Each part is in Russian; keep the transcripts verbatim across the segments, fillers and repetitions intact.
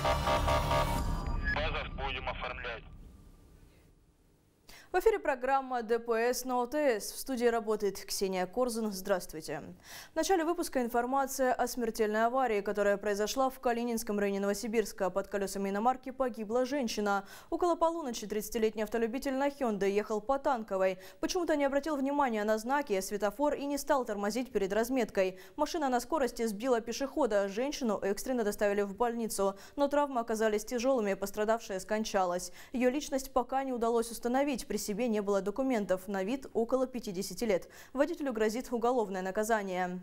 Пазов будем оформлять. В эфире программа «ДПС на ОТС». В студии работает Ксения Корзун. Здравствуйте. В начале выпуска информация о смертельной аварии, которая произошла в Калининском районе Новосибирска. Под колесами иномарки погибла женщина. Около полуночи тридцатилетний автолюбитель на Hyundai ехал по Танковой. Почему-то не обратил внимания на знаки, светофор и не стал тормозить перед разметкой. Машина на скорости сбила пешехода. Женщину экстренно доставили в больницу. Но травмы оказались тяжелыми, пострадавшая скончалась. Ее личность пока не удалось установить. При себе не было документов, на вид около пятидесяти лет. Водителю грозит уголовное наказание.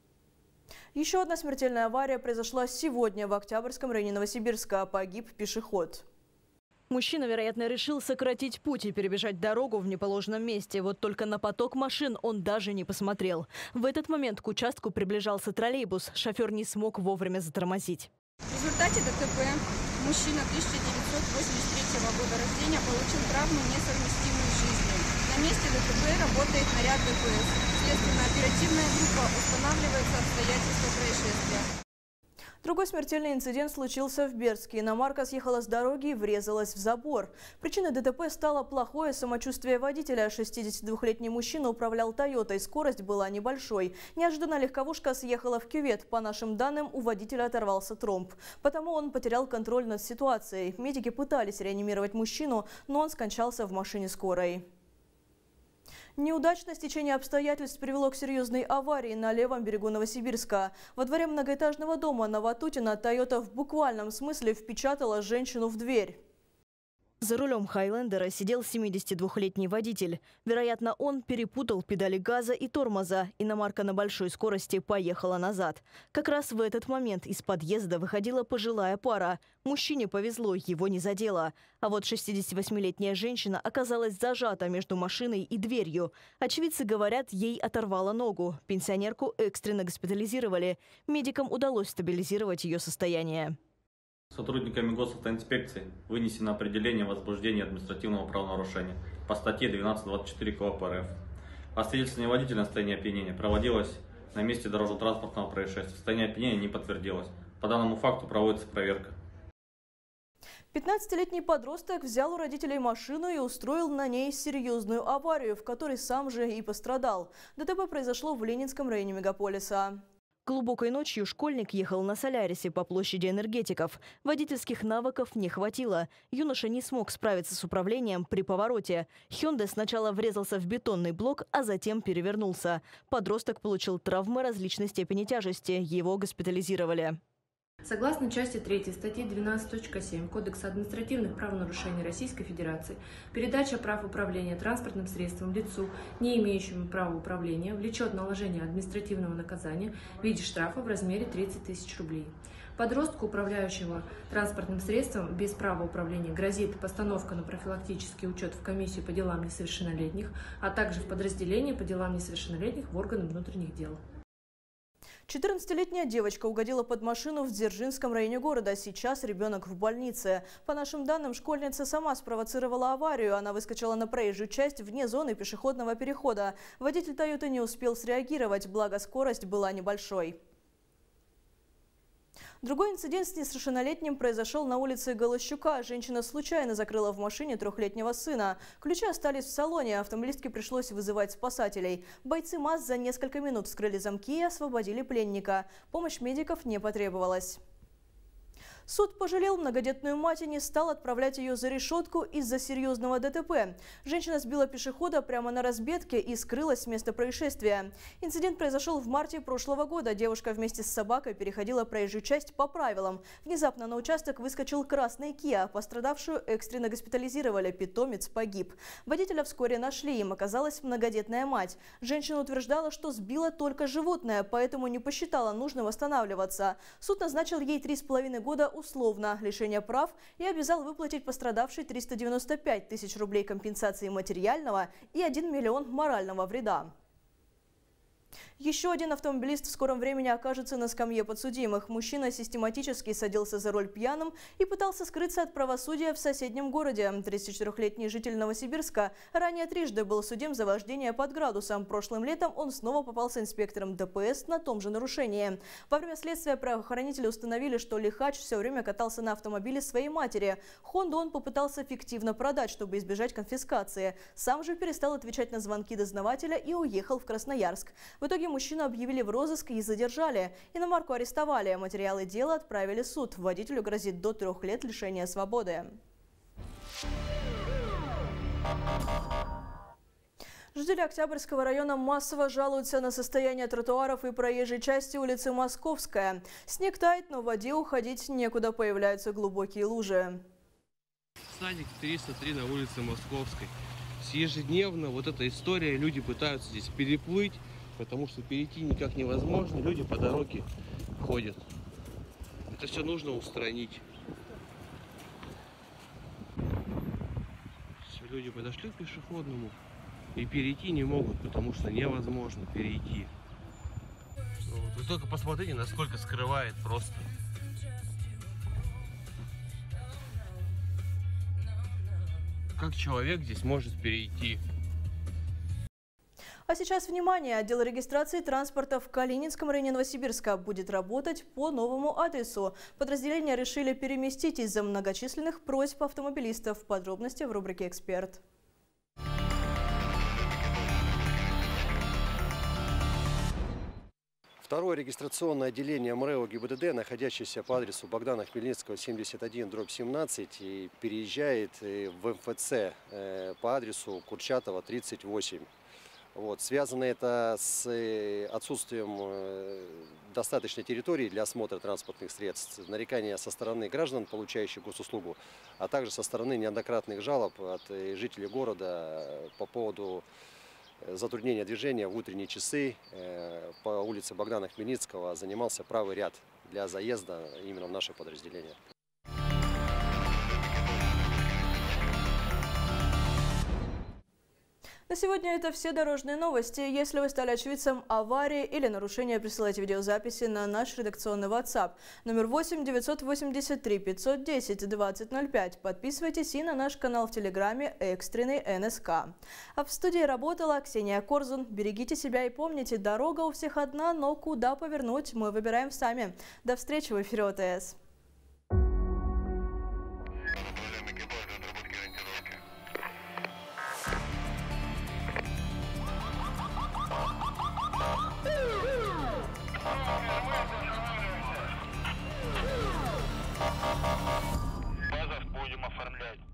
Еще одна смертельная авария произошла сегодня в Октябрьском районе Новосибирска. Погиб пешеход. Мужчина, вероятно, решил сократить путь и перебежать дорогу в неположенном месте. Вот только на поток машин он даже не посмотрел. В этот момент к участку приближался троллейбус. Шофер не смог вовремя затормозить. В результате ДТП мужчина тысяча девятьсот восемьдесят третьего года рождения получил травму, несовместимую с жизнью. На месте ДТП работает наряд ДПС. Следственно-оперативная группа устанавливается обстоятельства происшествия. Другой смертельный инцидент случился в Бердске. Иномарка съехала с дороги и врезалась в забор. Причиной ДТП стало плохое самочувствие водителя. шестидесятидвухлетний мужчина управлял «Тойотой». Скорость была небольшой. Неожиданно легковушка съехала в кювет. По нашим данным, у водителя оторвался тромб. Потому он потерял контроль над ситуацией. Медики пытались реанимировать мужчину, но он скончался в машине скорой. Неудачное стечение обстоятельств привело к серьезной аварии на левом берегу Новосибирска. Во дворе многоэтажного дома на Ватутина «Тойота» в буквальном смысле впечатала женщину в дверь. За рулем «Хайлендера» сидел семидесятидвухлетний водитель. Вероятно, он перепутал педали газа и тормоза. Иномарка на большой скорости поехала назад. Как раз в этот момент из подъезда выходила пожилая пара. Мужчине повезло, его не задело. А вот шестидесятивосьмилетняя женщина оказалась зажата между машиной и дверью. Очевидцы говорят, ей оторвало ногу. Пенсионерку экстренно госпитализировали. Медикам удалось стабилизировать ее состояние. Сотрудниками госавтоинспекции вынесено определение возбуждения административного правонарушения по статье двенадцать двадцать четыре КОАП РФ. Освидетельствование водителя на состояние опьянения проводилось на месте дорожно-транспортного происшествия. Состояние опьянения не подтвердилось. По данному факту проводится проверка. пятнадцатилетний подросток взял у родителей машину и устроил на ней серьезную аварию, в которой сам же и пострадал. ДТП произошло в Ленинском районе мегаполиса. Глубокой ночью школьник ехал на Солярисе по площади Энергетиков. Водительских навыков не хватило. Юноша не смог справиться с управлением при повороте. Hyundai сначала врезался в бетонный блок, а затем перевернулся. Подросток получил травмы различной степени тяжести. Его госпитализировали. Согласно части третьей статьи двенадцать точка семь Кодекса административных правонарушений Российской Федерации, передача прав управления транспортным средством лицу, не имеющему права управления, влечет наложение административного наказания в виде штрафа в размере тридцати тысяч рублей. Подростку, управляющего транспортным средством без права управления, грозит постановка на профилактический учет в комиссию по делам несовершеннолетних, а также в подразделение по делам несовершеннолетних в органы внутренних дел. четырнадцатилетняя девочка угодила под машину в Дзержинском районе города. Сейчас ребенок в больнице. По нашим данным, школьница сама спровоцировала аварию. Она выскочила на проезжую часть вне зоны пешеходного перехода. Водитель «Тойоты» не успел среагировать, благо скорость была небольшой. Другой инцидент с несовершеннолетним произошел на улице Голощука. Женщина случайно закрыла в машине трехлетнего сына. Ключи остались в салоне. Автомобилистке пришлось вызывать спасателей. Бойцы МАЗ за несколько минут вскрыли замки и освободили пленника. Помощь медиков не потребовалась. Суд пожалел многодетную мать и не стал отправлять ее за решетку из-за серьезного ДТП. Женщина сбила пешехода прямо на разбетке и скрылась с места происшествия. Инцидент произошел в марте прошлого года. Девушка вместе с собакой переходила проезжую часть по правилам. Внезапно на участок выскочил красный Kia. Пострадавшую экстренно госпитализировали. Питомец погиб. Водителя вскоре нашли. Им оказалась многодетная мать. Женщина утверждала, что сбила только животное, поэтому не посчитала нужным восстанавливаться. Суд назначил ей три с половиной года условно лишение прав и обязал выплатить пострадавшей триста девяносто пять тысяч рублей компенсации материального и один миллион морального вреда. Еще один автомобилист в скором времени окажется на скамье подсудимых. Мужчина систематически садился за руль пьяным и пытался скрыться от правосудия в соседнем городе. тридцатичетырёхлетний житель Новосибирска ранее трижды был судим за вождение под градусом. Прошлым летом он снова попался инспектором ДПС на том же нарушении. Во время следствия правоохранители установили, что лихач все время катался на автомобиле своей матери. Хонду он попытался фиктивно продать, чтобы избежать конфискации. Сам же перестал отвечать на звонки дознавателя и уехал в Красноярск. В итоге мужчину объявили в розыск и задержали. Иномарку арестовали. Материалы дела отправили в суд. Водителю грозит до трех лет лишения свободы. Жители Октябрьского района массово жалуются на состояние тротуаров и проезжей части улицы Московская. Снег тает, но в воде уходить некуда, появляются глубокие лужи. Садик триста три на улице Московской. Ежедневно вот эта история, люди пытаются здесь переплыть, потому что перейти никак невозможно, люди по дороге ходят. Это все нужно устранить. Все, люди подошли к пешеходному и перейти не могут, потому что невозможно перейти. Вот, вы только посмотрите, насколько скрывает просто. Как человек здесь может перейти? А сейчас внимание! Отдел регистрации транспорта в Калининском районе Новосибирска будет работать по новому адресу. Подразделения решили переместить из-за многочисленных просьб автомобилистов. Подробности в рубрике «Эксперт». Второе регистрационное отделение МРЭО ГИБДД, находящееся по адресу Богдана Хмельницкого, семьдесят один, дробь семнадцать, и переезжает в МФЦ по адресу Курчатова, тридцать восемь. Вот. Связано это с отсутствием достаточной территории для осмотра транспортных средств, нарекания со стороны граждан, получающих госуслугу, а также со стороны неоднократных жалоб от жителей города по поводу затруднения движения в утренние часы. По улице Богдана Хмельницкого занимался правый ряд для заезда именно в наше подразделение. На сегодня это все дорожные новости. Если вы стали очевидцем аварии или нарушения, присылайте видеозаписи на наш редакционный WhatsApp номер восемь девятьсот восемьдесят три пятьсот десять двадцать ноль пять. Подписывайтесь и на наш канал в Телеграме «Экстренный эн эс ка». А в студии работала Ксения Корзун. Берегите себя и помните, дорога у всех одна, но куда повернуть мы выбираем сами. До встречи в эфире о тэ эс. Базов будем оформлять.